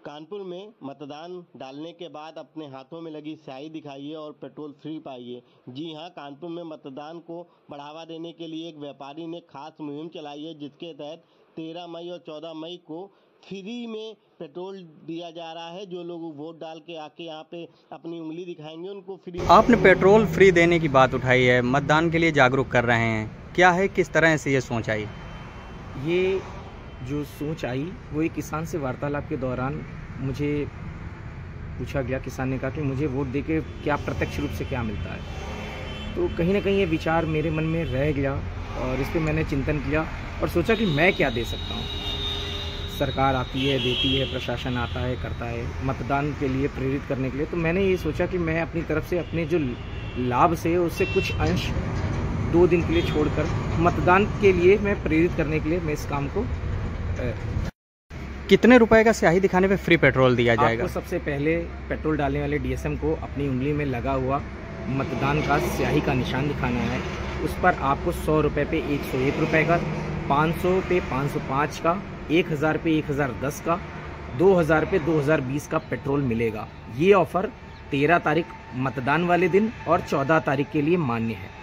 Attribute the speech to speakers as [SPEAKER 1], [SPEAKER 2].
[SPEAKER 1] कानपुर में मतदान डालने के बाद अपने हाथों में लगी स्याही दिखाइए और पेट्रोल फ्री पाइए। जी हां, कानपुर में मतदान को बढ़ावा देने के लिए एक व्यापारी ने खास मुहिम चलाई है, जिसके तहत 13 मई और 14 मई को फ्री में पेट्रोल दिया जा रहा है। जो लोग वोट डाल के आके यहाँ पे अपनी उंगली दिखाएंगे उनको फ्री।
[SPEAKER 2] आपने पेट्रोल फ्री देने की बात उठाई है, मतदान के लिए जागरूक कर रहे हैं, क्या है, किस तरह से ये सोच आई?
[SPEAKER 3] ये जो सोच आई वो एक किसान से वार्तालाप के दौरान मुझे पूछा गया। किसान ने कहा कि मुझे वोट देके क्या प्रत्यक्ष रूप से क्या मिलता है। तो कहीं ना कहीं ये विचार मेरे मन में रह गया और इस पर मैंने चिंतन किया और सोचा कि मैं क्या दे सकता हूँ। सरकार आती है, देती है, प्रशासन आता है, करता है मतदान के लिए प्रेरित करने के लिए। तो मैंने ये सोचा कि मैं अपनी तरफ से अपने जो लाभ से उससे कुछ अंश 2 दिन के लिए छोड़कर मतदान के लिए मैं प्रेरित करने के लिए मैं इस काम को।
[SPEAKER 2] कितने रुपए का स्याही दिखाने पे फ्री पेट्रोल दिया जाएगा?
[SPEAKER 3] आपको सबसे पहले पेट्रोल डालने वाले डीएसएम को अपनी उंगली में लगा हुआ मतदान का स्याही का निशान दिखाना है। उस पर आपको 100 रुपये पे 101 रुपये का, 500 पे 505 का, 1000 पे 1010 का, 2000 पे 2020 का पेट्रोल मिलेगा। ये ऑफर 13 तारीख मतदान वाले दिन और 14 तारीख के लिए मान्य है।